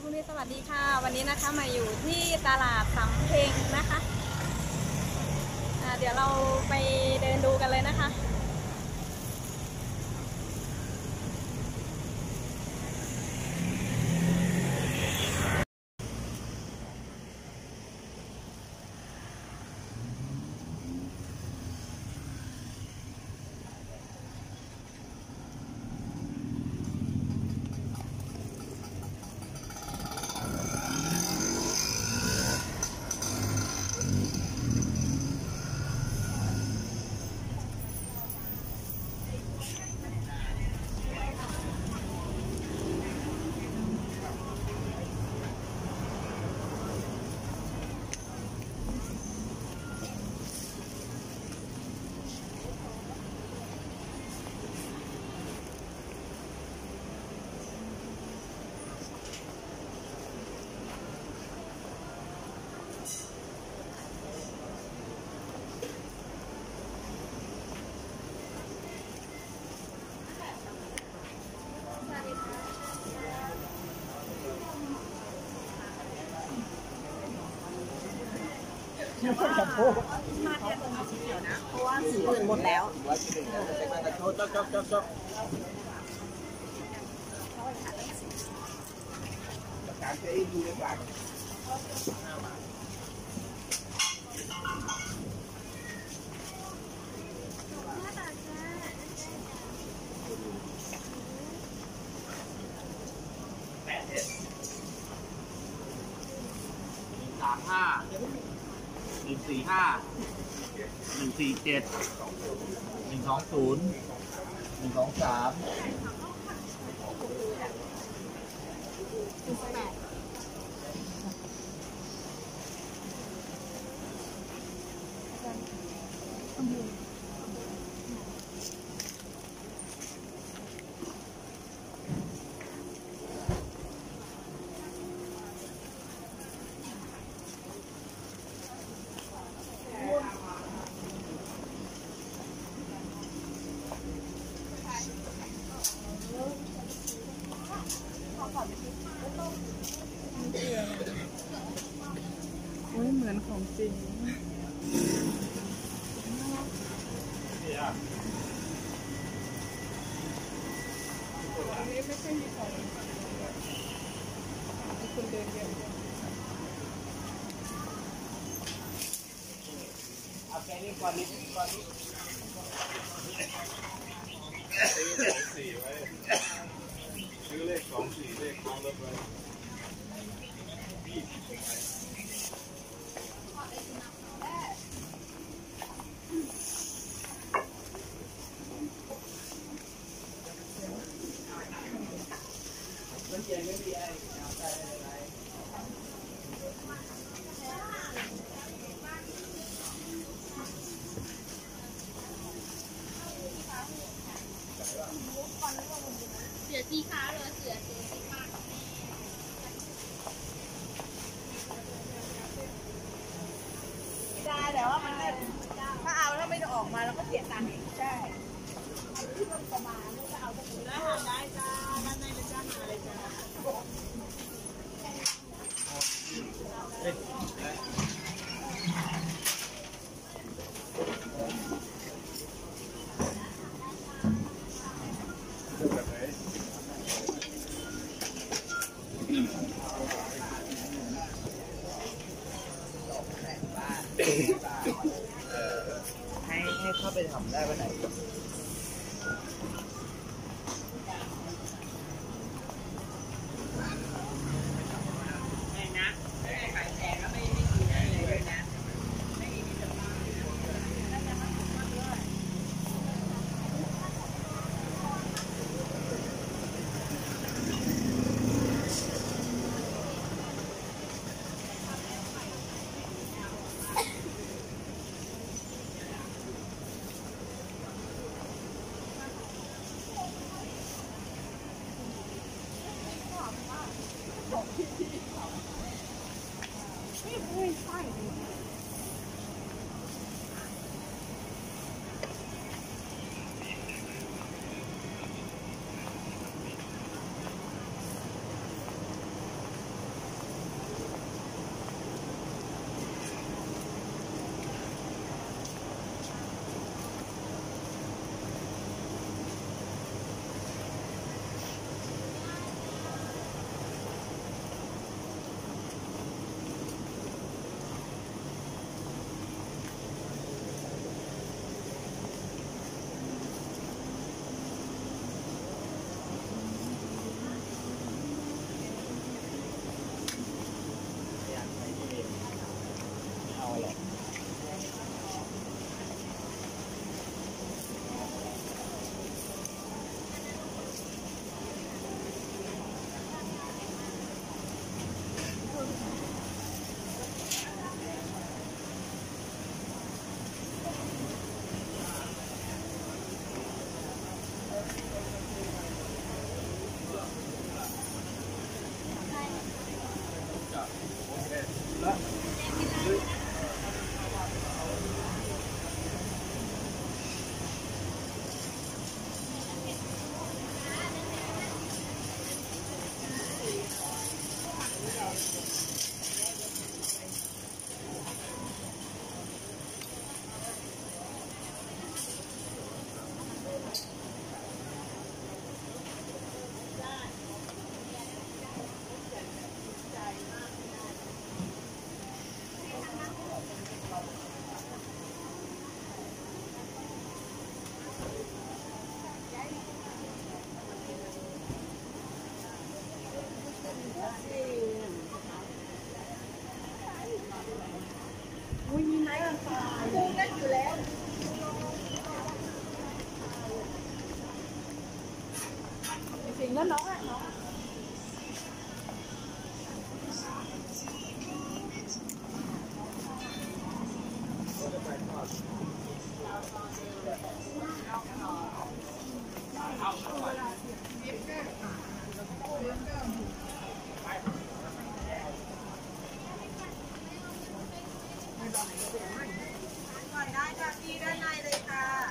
คุณพี่สวัสดีค่ะวันนี้นะคะมาอยู่ที่ตลาดสำเพ็งนะคะเดี๋ยวเราไปเดินดูกันเลยนะคะมาแค่ตรงสีเขียวนะเพราะว่าสีอื่นหมดแล้วเหมือนของจริงอันนี้ไม่ใช่มีของคุณเดินเยอะเอาแค่นี้ก่อนนิดสี่ไว้ซื้อเลข24เลขท้องรถไว้มันเย็นไม่มีอะไรเอาใจอะไรเสือสีขาวหรือเสือสีฟ้าได้แต่ว่ามันถ้าเอาแล้วไม่ได้ออกมาแล้วก็เสียตังค์อีกใช่ที่มันประมาณนี้ก็เอาไปถึงแล้วได้จ้าด้านในเลยจ้ามาเลยจ้าให้เข้าไปทำได้วันไหนอุ้ยมีไม้กุ้งเล่นอยู่แล้วสิ่งนั้นน้องอะน้องก่อนได้ค่ะพี่ด้านในเลยค่ะ